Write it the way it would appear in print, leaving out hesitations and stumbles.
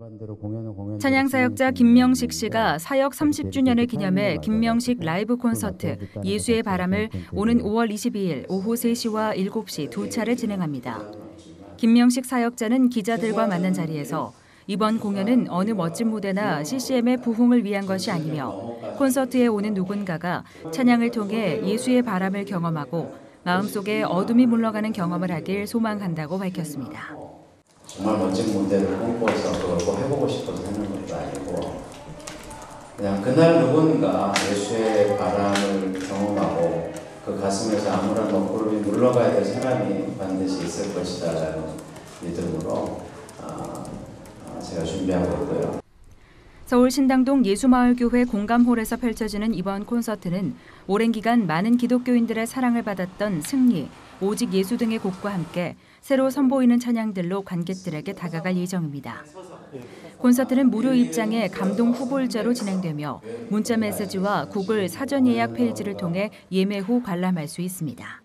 찬양 사역자 김명식 씨가 사역 30주년을 기념해 김명식 라이브 콘서트 예수의 바람을 오는 5월 22일 오후 3시와 7시 두 차례 진행합니다. 김명식 사역자는 기자들과 만난 자리에서 이번 공연은 어느 멋진 무대나 CCM의 부흥을 위한 것이 아니며 콘서트에 오는 누군가가 찬양을 통해 예수의 바람을 경험하고 마음속에 어둠이 물러가는 경험을 하길 소망한다고 밝혔습니다. 정말 멋진 무대를 꿈꿔서 그걸 꼭 해보고 싶어서 하는 것도 아니고 그냥 그날 누군가 예수의 바람을 경험하고 그 가슴에서 아무런 먹구름이 물러가야 될 사람이 반드시 있을 것이다라는 믿음으로 제가 준비하고 있고요. 서울 신당동 예수마을교회 공감홀에서 펼쳐지는 이번 콘서트는 오랜 기간 많은 기독교인들의 사랑을 받았던 승리, 오직 예수 등의 곡과 함께 새로 선보이는 찬양들로 관객들에게 다가갈 예정입니다. 콘서트는 무료 입장에 감동 후보자로 진행되며 문자 메시지와 구글 사전 예약 페이지를 통해 예매 후 관람할 수 있습니다.